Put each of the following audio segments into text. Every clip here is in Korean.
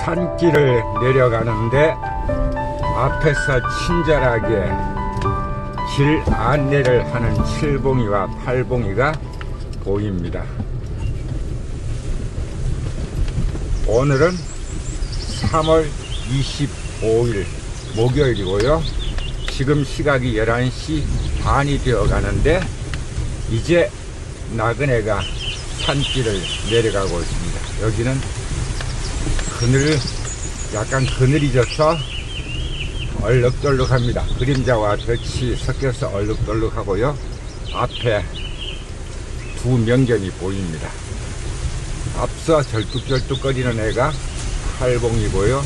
산길을 내려가는데 앞에서 친절하게 길 안내를 하는 7봉이와 8봉이가 보입니다. 오늘은 3월 25일 목요일이고요. 지금 시각이 11시 반이 되어 가는데 이제 나그네가 산길을 내려가고 있습니다. 여기는 약간 그늘이 져서 얼룩덜룩합니다. 그림자와 볕이 섞여서 얼룩덜룩하고요. 앞에 두 명견이 보입니다. 앞서 절뚝절뚝거리는 애가 팔봉이고요.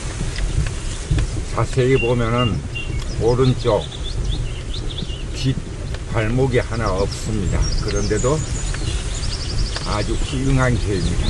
자세히 보면은 오른쪽 뒷 발목이 하나 없습니다. 그런데도 아주 훌륭한 개입니다.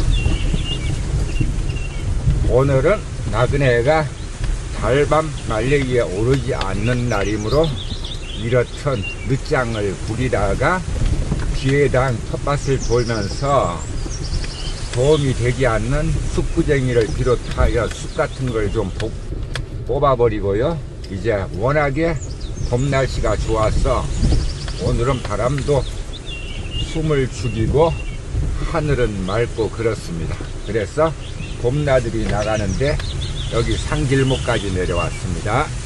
오늘은 나그네가 달밤 말레이에 오르지 않는 날이므로 이렇듯 늦장을 부리다가 뒤에당 텃밭을 돌면서 도움이 되지 않는 숯구쟁이를 비롯하여 숯 같은 걸 좀 뽑아버리고요. 이제 워낙에 봄 날씨가 좋아서 오늘은 바람도 숨을 죽이고 하늘은 맑고 그렇습니다. 그래서 봄나들이 나가는데 여기 산길목까지 내려왔습니다.